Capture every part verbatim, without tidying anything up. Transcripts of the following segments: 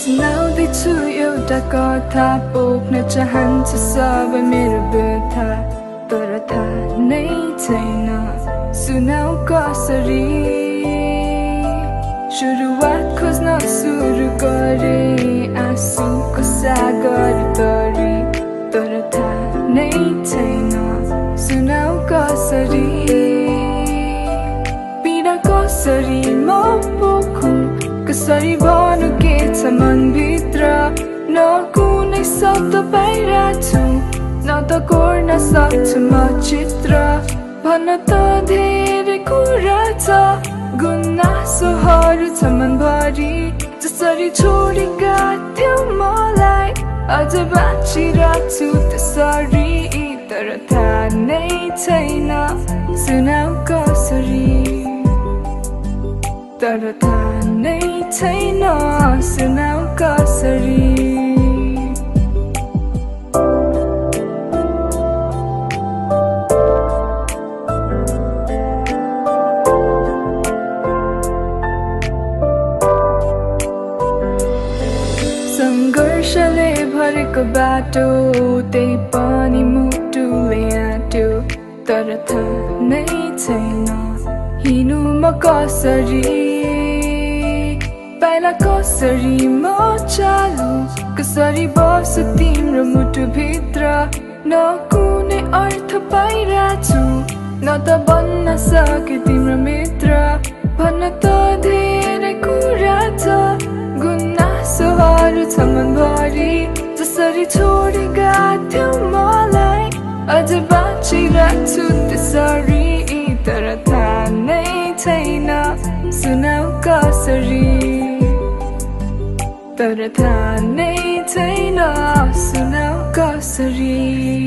सुनाउँदैछु एउटा कथा पोख्न चाहन्छु सबै मेरो betha तर थाहा नै छैन सुनाऊ कसरी सुरुवत खोज्न सुरु गरे आँसुको सागर तरी तर थाहा नै छैन सुनाऊ कसरी पीडा कसरी म पोखु कसरी भनु के छ मन भित्र न कुनै शब्द पाइरहेछु न त कोर्न सक्छु म चित्र भन्न त धेरै कुरा छ गुनासोहरू छ मनभरि जसरी छोडेका थियौ मलाई अझ बाँचिरहेछु त्यसरी तर थाहा नै छैन सुनाऊ कसरी तर थाहा नै छैन सुनाऊ कसरी संघर्षले भरेको बाटो त्यही पनि मुटुले आँट्यो तर थाहा नै छैन हिँड्नु म कसरी पाइला कसरी म चालु कसरी बस्छु तिम्रो मुटु भित्र न कुनै अर्थ पाइरहेछु न त बन्न सके तिम्रो मित्र भन्न त धेरै कुरा छ गुनासोहरू छ मनभरि जसरी छोडेका थियौ मलाई अझ बाँचिरहेछु त्यसरी तर थाहा नै छैन सुनाऊ कसरी तर थाहा नै छैन सुनाऊ कसरी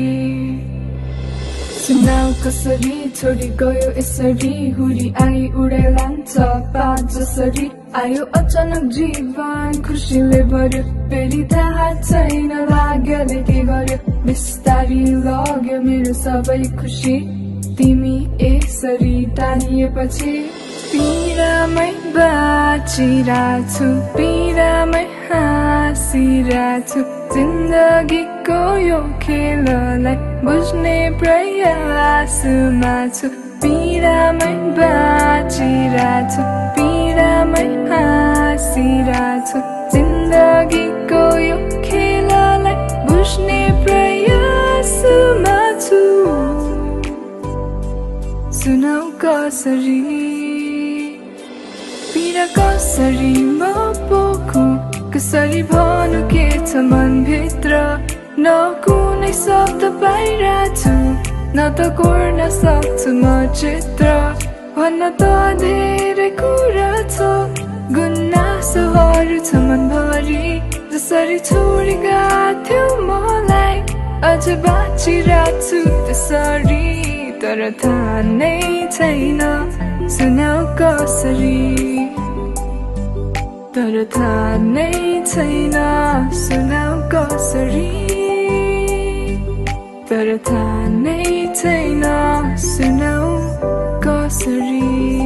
सुनाऊ कसरी छोडी गयो यसरी हुरी आई उडाइ लान्छ पात जसरी आयो अचानक जीवन खुसीले भर्यो फेरि थाहा छैन लाग्योले के गर्यो बिस्तारी लग्यो मेरो सबै खुसी तिमी यसरी टाढिएपछि पीडामै बाँचिरहेछु पीडामै हाँसिरहेछु जिन्दगीको यो खेललाई बुझ्ने प्रयासमा छु पीडामै बाँचिरहेछु पीडामै हाँसिरहेछु जिन्दगीको यो खेललाई बुझ्ने प्रयासमा छु सुनाऊ कसरी पीडा कसरी म पोखु कसरी भनु के छ मन भित्र न कुनै शब्द पाइरहेछु न त कोर्न सक्छु म चित्र भन्न त धेरै कुरा छ गुनासोहरू छ मनभरि जसरी छोडेका थियौ मलाई अझ बाँचिरहेछु त्यसरी तर थाहा नै छैन सुनाऊ कसरी तर थाहा नै छैन सुनाऊ कसरी तर थाहा नै छैन सुनाऊ कसरी